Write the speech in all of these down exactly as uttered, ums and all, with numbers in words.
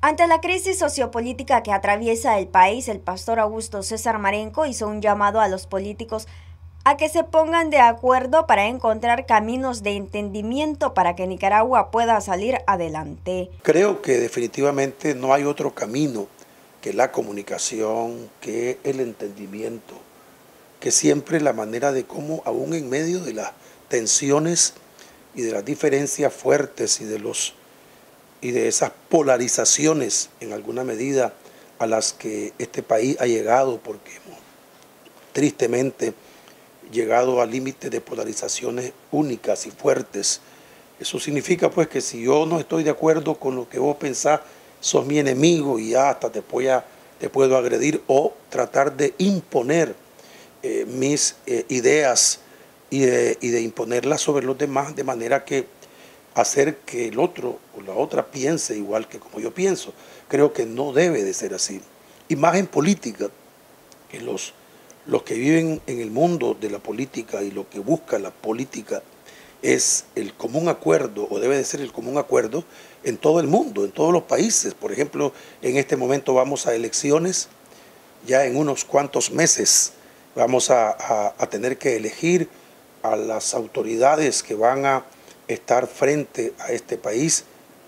Ante la crisis sociopolítica que atraviesa el país, el pastor Augusto César Marenco hizo un llamado a los políticos a que se pongan de acuerdo para encontrar caminos de entendimiento para que Nicaragua pueda salir adelante. Creo que definitivamente no hay otro camino que la comunicación, que el entendimiento, que siempre la manera de cómo, aún en medio de las tensiones y de las diferencias fuertes y de los y de esas polarizaciones en alguna medida a las que este país ha llegado, porque hemos tristemente llegado al límite de polarizaciones únicas y fuertes. Eso significa pues que si yo no estoy de acuerdo con lo que vos pensás, sos mi enemigo y ya hasta te, voy a, te puedo agredir o tratar de imponer eh, mis eh, ideas y de, y de imponerlas sobre los demás de manera que hacer que el otro o la otra piense igual que como yo pienso. Creo que no debe de ser así. Y más en política, que los, los que viven en el mundo de la política y lo que busca la política es el común acuerdo, o debe de ser el común acuerdo en todo el mundo, en todos los países. Por ejemplo, en este momento vamos a elecciones, ya en unos cuantos meses vamos a, a, a tener que elegir a las autoridades que van a estar frente a este país.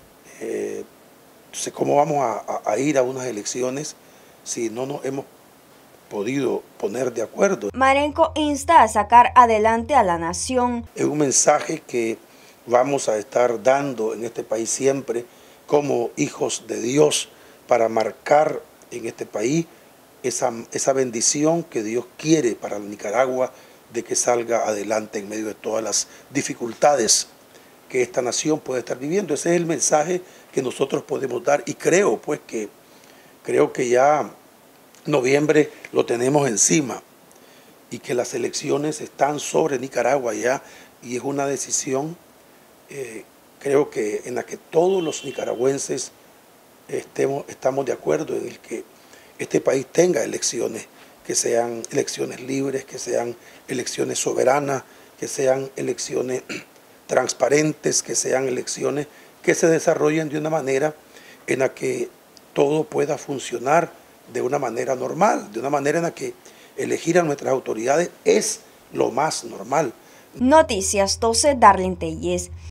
Eh, entonces, ¿cómo vamos a, a ir a unas elecciones si no nos hemos podido poner de acuerdo? Marenco insta a sacar adelante a la nación. Es un mensaje que vamos a estar dando en este país siempre como hijos de Dios para marcar en este país esa, esa bendición que Dios quiere para Nicaragua de que salga adelante en medio de todas las dificultades que esta nación puede estar viviendo. Ese es el mensaje que nosotros podemos dar y creo pues que, creo que ya noviembre lo tenemos encima y que las elecciones están sobre Nicaragua ya y es una decisión eh, creo que en la que todos los nicaragüenses estemos, estamos de acuerdo en el que este país tenga elecciones, que sean elecciones libres, que sean elecciones soberanas, que sean elecciones transparentes, que sean elecciones que se desarrollen de una manera en la que todo pueda funcionar de una manera normal, de una manera en la que elegir a nuestras autoridades es lo más normal. Noticias doce, Darlene Telles.